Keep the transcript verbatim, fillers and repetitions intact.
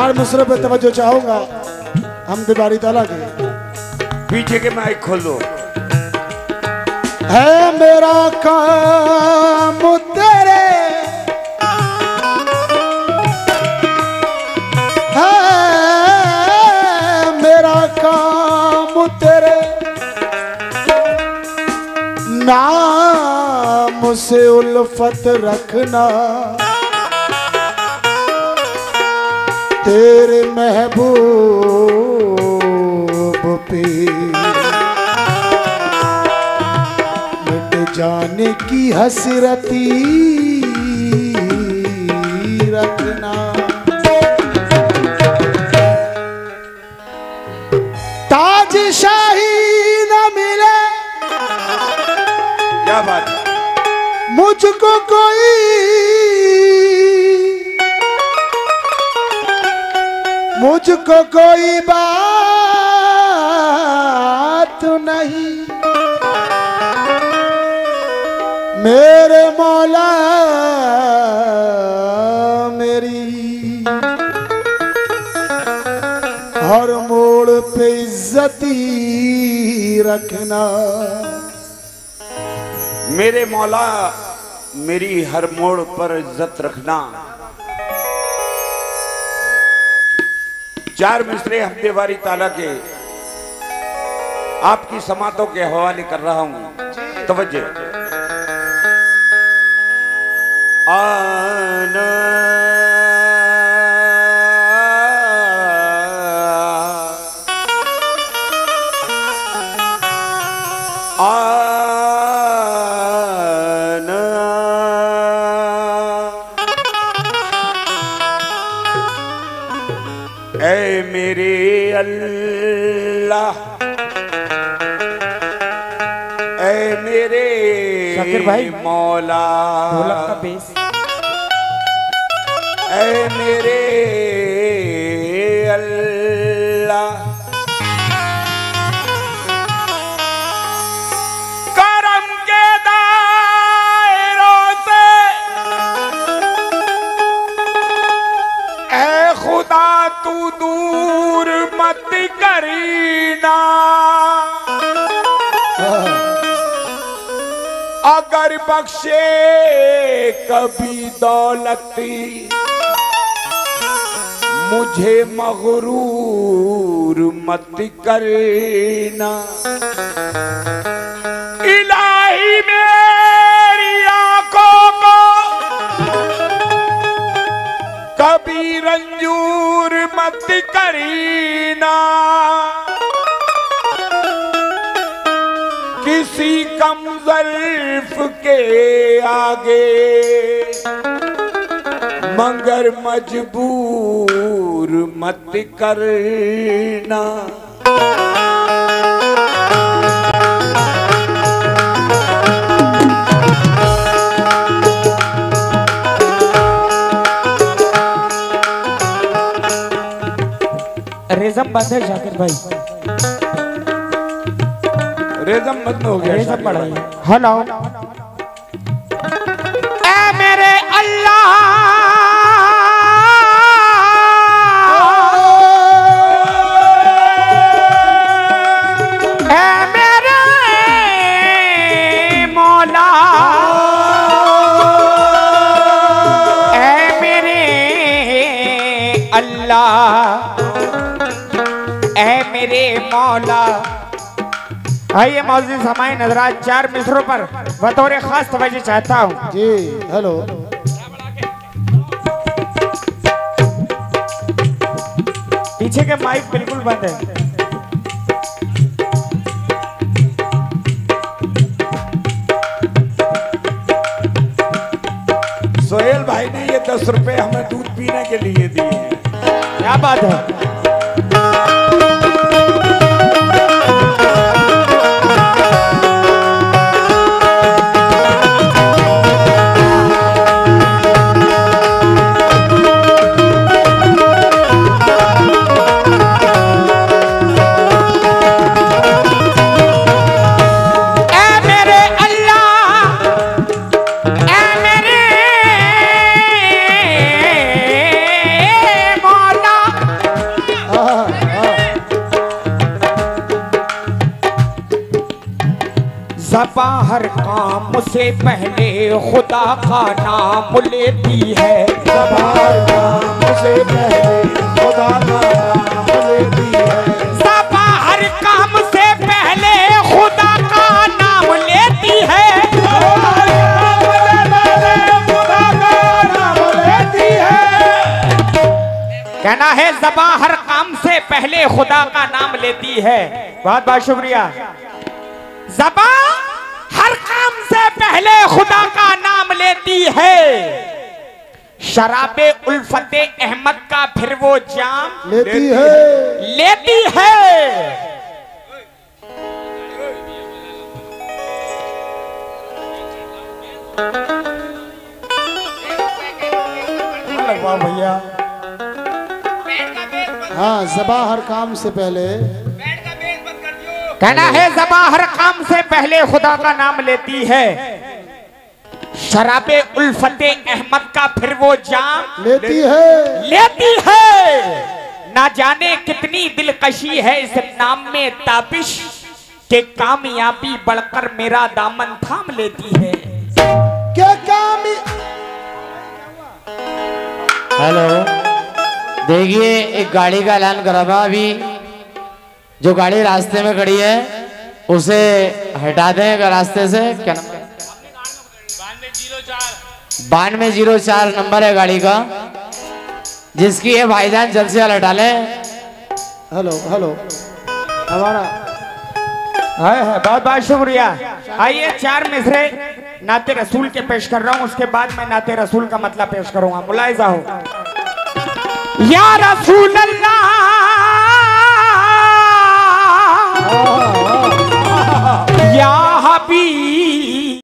चार मिसरों पे तवज्जो चाहूंगा हम तिवारी ताला के। पीछे के माइक खोल दो। है मेरा काम तेरे, है मेरा काम तेरे नाम से उल्फत रखना, तेरे महबूब पे मिट जाने की हसरती रखना। ताज शाही न मिले क्या बात, मुझको कोई, मुझको कोई बात नहीं, मेरे मौला मेरी हर मोड़ पे इज्जती रखना। मेरे मौला मेरी हर मोड़ पर इज्जत रखना। चार मिसरे हम तिवारी ताला के आपकी समातों के हवाले कर रहा हूं। तवज्जो। आना आना ऐ मेरे अल्लाह, ऐ मेरे शाकिर भाई मौला, ढोलक का बेस, ऐ मेरे अल्लाह, करम के दायरों से ऐ खुदा तू दूर मत करीना। अगर बख्शे कभी दौलती मुझे मगरूर मत करना। इलाही मेरी आंखों को कभी रंजूर मत करना। किसी कम ज़र्फ़ के आगे मगर मजबूर मत करना। रेज़म बंद है शाकिर भाई, रेज़म बंद हो गया। रेज़म बढ़ाइए। हेलो ऐ मेरे अल्लाह, ऐ मेरे मौला, ऐ मेरे अल्लाह, ऐ मेरे मौला। आइए मौजूद हमारे नजरात चार मिसरों पर बतौर खास तवज्जो चाहता हूँ। जी हेलो। पीछे के माइक बिल्कुल बंद है। सोहेल भाई ने ये दस रुपए हमें दूध पीने के लिए दिए हैं। क्या बात है। ज़बां हर काम से पहले खुदा का नाम लेती है। ज़बां हर काम से पहले खुदा का नाम लेती है। ज़बां हर काम से पहले खुदा का नाम लेती है। कहना है ज़बां हर काम से पहले खुदा का नाम लेती है। बहुत बहुत शुक्रिया। ज़बां हर काम से पहले खुदा का नाम लेती है। शराबे उल्फते अहमद का फिर वो जाम लेती है लेती है। वाह भैया। हाँ, ज़बां हर काम से पहले कहना है ज़बां हर काम से पहले खुदा का नाम लेती है। शराबे उल्फते अहमद का फिर वो जाम लेती है लेती है। ना जाने कितनी दिलकशी है इस नाम में ताबिश के कामयाबी बढ़कर मेरा दामन थाम लेती है। क्या काम। हेलो, देखिए एक गाड़ी का ऐलान करा था अभी। जो गाड़ी रास्ते में खड़ी है उसे हटा दें रास्ते से। क्या नंबर? बानवे जीरो चार नंबर है गाड़ी का, जिसकी है भाईजान जल्द से जल्द हटा लें। हेलो हेलो, हमारा है है बहुत बहुत शुक्रिया। आइए चार मिसरे नाते रसूल के पेश कर रहा हूँ, उसके बाद मैं नाते रसूल का मतलब पेश करूंगा। मुलाहिजा हो। या रसूल अल्लाह, या हबीब